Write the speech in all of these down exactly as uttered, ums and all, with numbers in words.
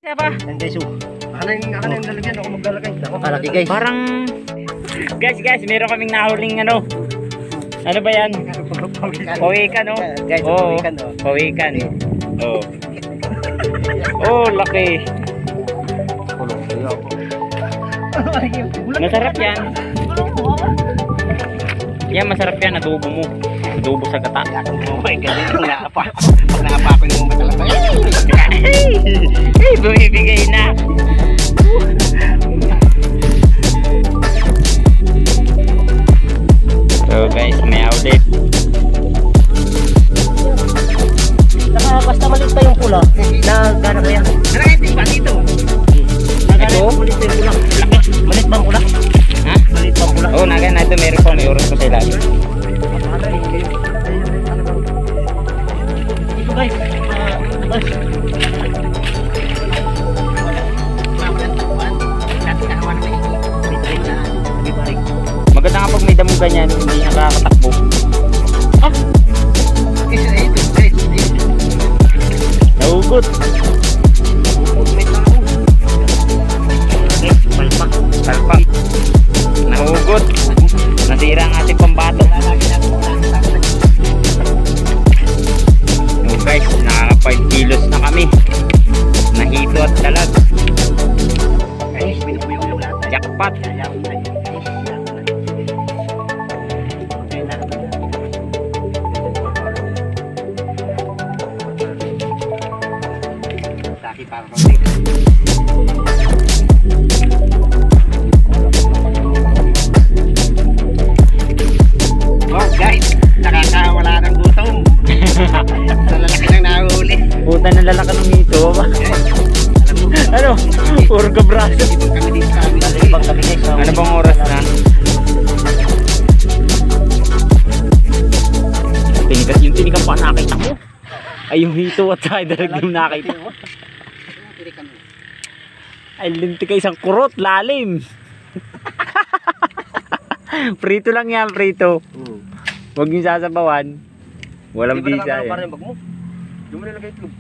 Kaya ba? Yan guys, oh. Ano yung ano yung lalagyan? Ako maglalagay. Ako Malaki guys. Parang... Guys, guys, meron kaming nahuling ano. Ano ba yan? Pawikan, no? Guys, Oo, pawikan, oh. pawikan. Oo. Oh, laki. Masarap yan. Yan, masarap yan. Adobo mo. Adobo sa gata. Oh my God, yung naapa. Pag naapa ko yung matalapa. Ay, bumibigay na. So guys, may outlet. Saka basta maliit pa yung pula. Na gano'n kaya? Nalagay ito iba dito. Ito? Maliit pa yung pula. Maliit ba ang pula? Ha? Maliit pa ang pula. Oo, oh, naga na ito. Meron pa. May oras pa sila. Ito guys. Ah, guys. Maganda nga pag may damo ganyan, hindi nakakatakbo. Ah! Nahugot. Palpak. Palpak. Nahugot. Nasira ang ating pambato. So guys, nakaka five kilos na kami. Nahito at dalag. Jackpot. Wow guys, nakakawala ng gutom. Nalalaki ng nahuli. Puta na lalaki ng ito. Alam mo, Ano? Puro kabraso. ibang kami dito sa amin. Ibang kami guys. Ano bang oras na? Tinigas yung tinigang pa nakita mo. Ay yung hito at saka dalag yung nakita mo. Ay lintik ka isang kurot, lalim. Prito lang yan, prito. Huwag yung sasabawan. Walang bisa eh. Parang bag mo. Doon mo nilagay itlog.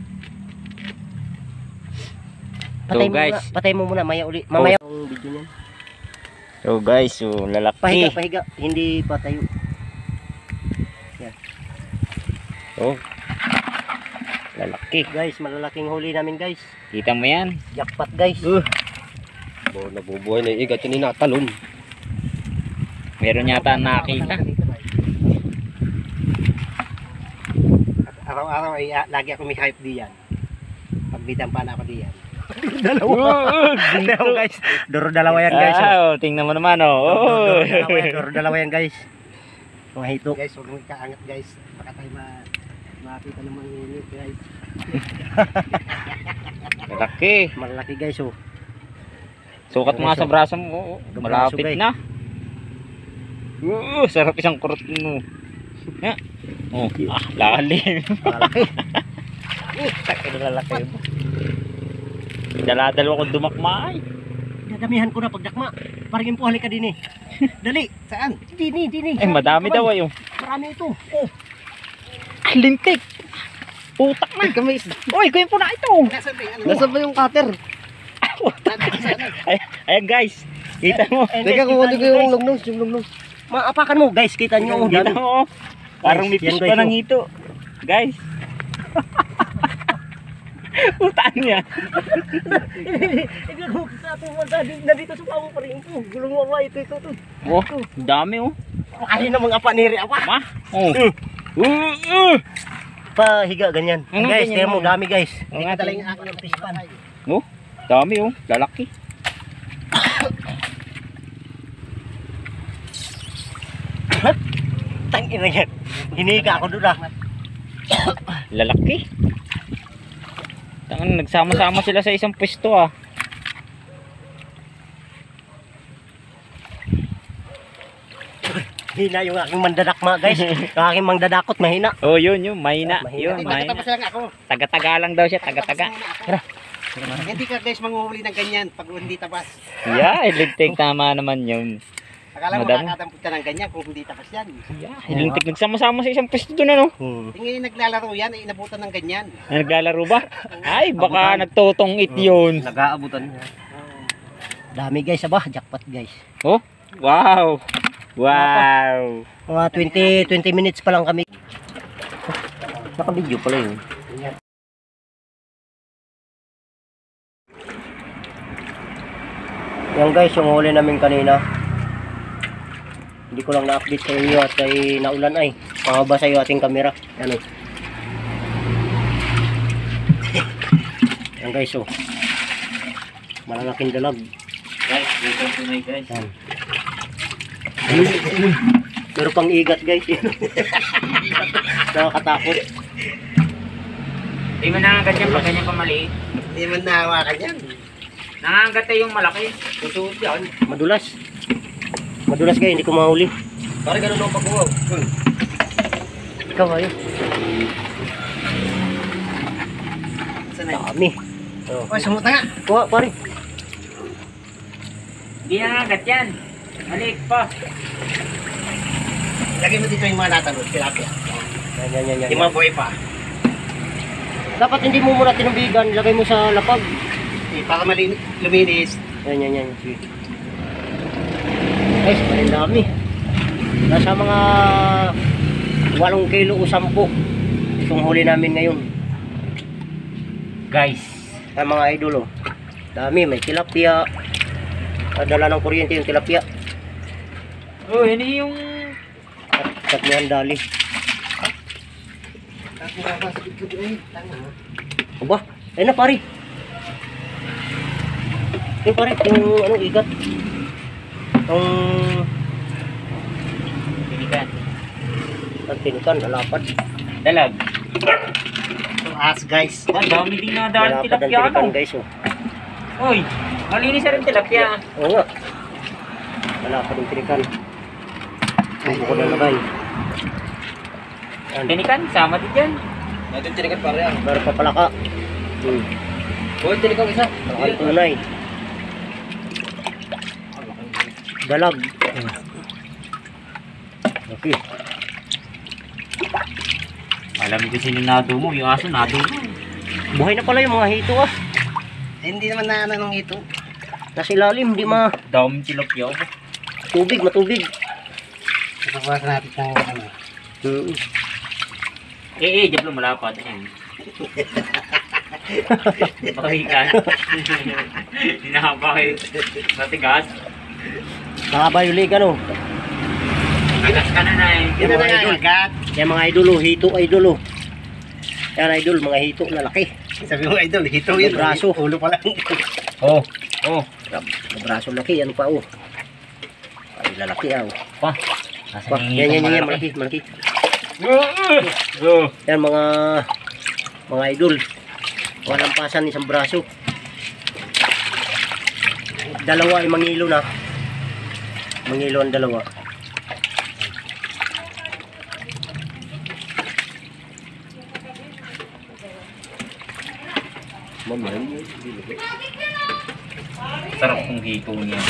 Patay So, mo guys. muna, patay mo muna, maya uli. Mamaya ang video niyan. So guys, so lalaki. Pahiga, pahiga, hindi patayo. Yan. So, lalaki. Guys, malalaking huli namin guys. Kita mo yan? Jackpot guys. Uh. Oh, nabubuhay na yung igat yun inatalon. Meron yata nakita. Araw-araw ay ah, lagi ako may hype diyan. Pagbidang pa na ako diyan. Dalawa. Dalawa guys. Duro dalawa yan guys. Ah, tingnan mo naman oh. Duro Oh. dalawa yan, duro dalawa yan guys. Mga hito. Guys, huwag mo ikaangat guys. Baka tayo ma makita ng mga init guys. Lalaki. Malaki guys oh. Sukat mo nga sa braso mo. Oh. Braso, Malapit guys. na. Uh, sarap isang kurot mo. Ya. Oh, ah, lalim. Malaki. Takil na lalaki mo. Dala-dalawa kong dumakma ay. Dadamihan ko na pagdakma. Parang impo halika din eh. Dali. Saan? Dini, dini. Ay, madami daw ay. Oh. Marami ito. Oh. Ah, lintik. Putak na. Uy, kuya po na ito. Nasaan ba yung ano? Nasaan ba yung cutter? Ay, ayan guys. Kita mo. Teka, kukunin ko yung lugnos, yung lugnos. Maapakan mo guys, kita nyo. Oh, Kita dami. mo. Oh. Parang may Guys, yan, fish guys, pa ng oh. hito. Guys. Putaan niya. Hindi ko sa ating mga nandito sa pamo pa rin ito. Gulong mo ba? Ito, ito, ito. Oh, dami oh. Ay na mga paniri apa. Ma. Oh. Uh, uh. Pahiga ganyan. Ano, Guys, ganyan tingnan mo, mo? dami guys. Oo Hindi nga, ka talagang tingnan. ako ng fish pan. Oh, dami oh. Lalaki. Tangin na yan. Hinika ako doon ah. Lalaki. Tangan nagsama-sama sila sa isang pwesto ah. Hina yung aking mandadakma guys. Yung aking mandadakot mahina. Oh, yun yun, mahina. Mahina. Yun, Bakit mahina. tapos lang ako? Taga-taga lang daw siya, taga-taga. Hindi ka guys manguhuli ng ganyan pag hindi tabas. Yeah, electric tama naman yun. Akala mo Madami. makakatampot ka ng ganyan kung hindi takas yan. Lintik nagsama-sama sa isang pwesto doon ano. Hmm. Tingin naglalaro yan, ay inabutan ng ganyan. Ay, naglalaro ba? Ay, baka nagtotong it yun. Nag-aabutan niya. Dami guys, aba, jackpot guys. Oh, wow. Wow. Mga twenty, twenty minutes pa lang kami. Naka-video pala yun. Yan guys, yung huli namin kanina. Hindi ko lang na-update sa inyo at ay naulan ay. Pangabasa yung ating camera. Yan o. Yan guys o. Malalaking dalag. Guys, dito tunay guys. Yan. Pero pang igat guys. Nakakatakot. Hindi mo nangangat yan pag ganyan pa maliit. Hindi man nahawakan yan. Nangangat yung malaki. Susuot yan. Madulas. Madulas kayo, hindi ko mahuli. Parang ganun ang pag-uwaw. Hmm. Ikaw ayun. Saan na? Dami. Oh. Oy, sumuta nga. Kuha, pare. Hindi nangangat yan. Maliit pa. Lagay mo dito yung mga natanod, tilapia. Yan, yan, yan, yan. Yung mga buhay pa. Dapat hindi mo muna tinubigan, lagay mo sa lapag. Eh, para malin luminis. Yan, yan, yan. Sige. Guys, maling dami. Nasa mga walong kilo o sampu. Itong huli namin ngayon. Guys. Sa mga idol, oh. Dami, may tilapia. Dala ng kuryente yung tilapia. Oh, ini yung... At tatnihan dali. Aba, ayun na pare. Yung pare, yung ano, igat. Yung... Tinikan. Ang tinikan, nalapad. Dalag. So, as guys. Ang dami din na dahil Nalapad ang tilapia tinikan ano. guys, oh. Uy, malinis na rin tilapia. Oo nga. Nalapad ang tinikan. Tubo ko na lagay. Yan. Tinikan, sama din dyan. Natin tinikan pare yan. Pero papalaka. Hmm. Buhay tinikan isa. Palakang tunay. Dalag. Okay. Alam ko sino nado mo, yung aso nado mo. Buhay na pala yung mga hito ah. Eh, hindi naman na ano nung ito. Nasa ilalim, di ma Dami tilapia. tubig, matubig. Napapawasan natin ng ano. Hmm. Eh, eh, jablo malapad. Bakit ka? Hinahaba kayo. Matigas. Nakabayuligan oh. Tigas ka na na eh. Yun na mga nga, idol. agad. Yan mga idol oh, hito idol oh. Yan idol, mga hito lalaki. Sabi mo idol, hito yun. Braso. Ulo pa lang. Oh, oh. Mga braso laki, ano pa oh. Ay lalaki ah oh. Pa. Nasa Pa, yan yan yan, yan malaki, malaki. Oh. Yan mga mga idol. Mga lampasan isang braso. Dalawa ay mangilo na. Mangilo ang dalawa. Mamay. Sarap kong hito niya.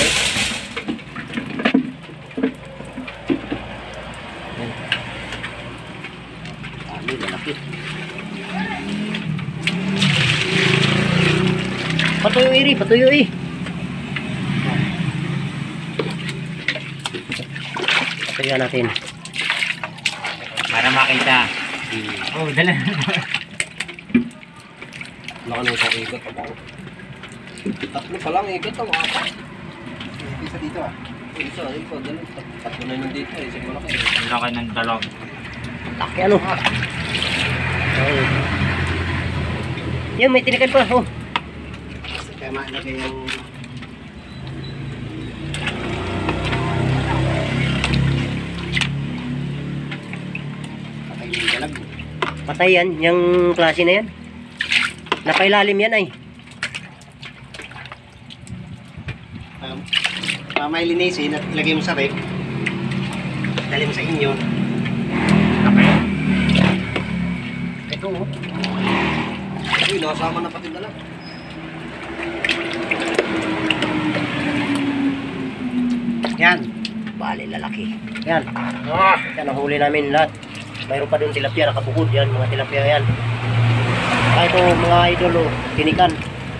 Ano lalaki. Patuyo iri, patuyo i. Patuyo natin. Para makita. Oh, dala. Laka nang sa ikat pa ako. Tatlo pa lang ikat to, apat. Isa dito ah. Isa, ito, dalawa. Tatlo na yun dito eh. Siguro malaki. Ang laki ng dalag. Laki ano. Ay. Yan, may tinikan pa. Oh. Kaya maalagay yung... Patay yung dalag. Patay yan, yung klase na yan. Napailalim yan ay. Um, mamay linisin at ilagay mo sa rep. Dali mo sa inyo. Okay. Ito oh. Uy, nakasama na pati dalag. Yan. tanghali lalaki. Yan. Yan ang huli namin lahat. Mayroon pa doon tilapia, nakabukod yan, mga tilapia yan. Saka ito mga idol, oh, tinikan.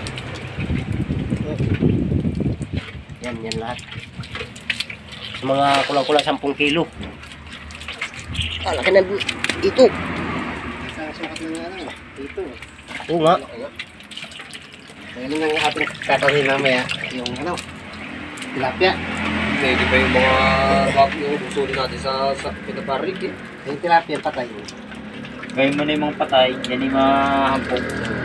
Yan, yan lahat. Mga kulang-kulang sampung kilo. Ah, laki na ito. Sukat na nga lang. Dito. Oo nga. Ano nga yung ating tatawin mamaya? Yung ano? Tilapia. Pwede pa yung mga bag yung usulin natin sa sa pinaparik eh. Yung tilapia patay. Gawin mo na yung mga patay, yan yung mga hampok.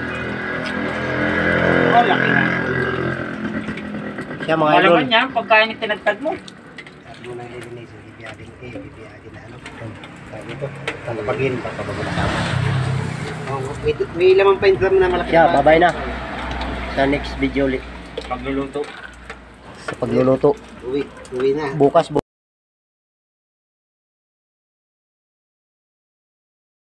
Oh, laki na. Siya mga idol. Malaman niya, pagkain yung tinagtad mo. At mo nang elinis, bibiyadin eh, bibiyadin na ano. Sabi ito, tatapagin, tatapagin na tama. Oh, may, may lamang pa yung drum na malaki. Siya, babay na. Sa next video ulit. Pagluluto. Sa pagluluto. Uwi, uwi na. Bukas,